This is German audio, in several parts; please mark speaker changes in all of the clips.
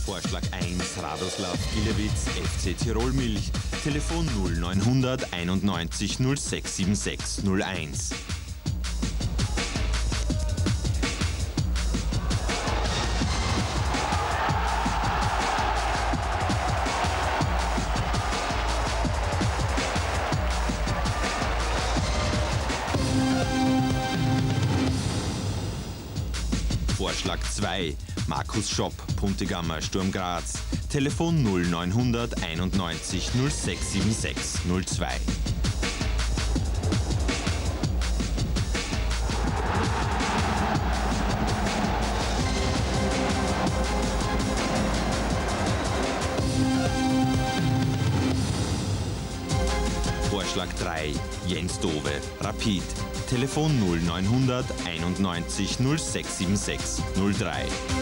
Speaker 1: Vorschlag 1 Radoslav Gilewitz, FC Tirol Milch, Telefon 0900 91 0676 01. Vorschlag 2 Markus Schopp, Puntigammer Sturm Graz, Telefon 0900 91 0676 02. Vorschlag 3 Jens Dove, Rapid, Telefon 0900 91 0676 03.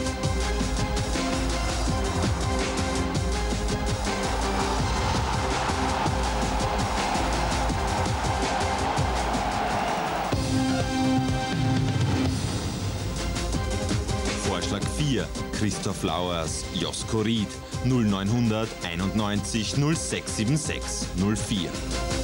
Speaker 1: Vorschlag 4 Christoph Lauers, Josko Ried, 0900 91 0676 04.